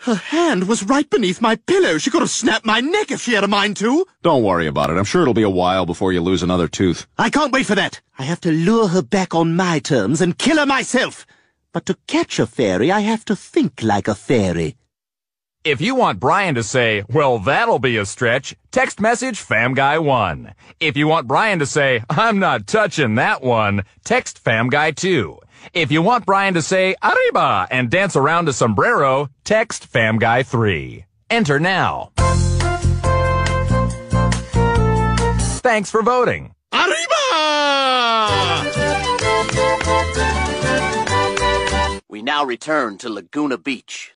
Her hand was right beneath my pillow. She could have snapped my neck if she had a mind to. Don't worry about it. I'm sure it'll be a while before you lose another tooth. I can't wait for that. I have to lure her back on my terms and kill her myself. But to catch a fairy, I have to think like a fairy. If you want Brian to say, well, that'll be a stretch, text message FamGuy1. If you want Brian to say, I'm not touching that one, text FamGuy2. If you want Brian to say, arriba, and dance around a sombrero, text FamGuy3. Enter now. Thanks for voting. Arriba! We now return to Laguna Beach.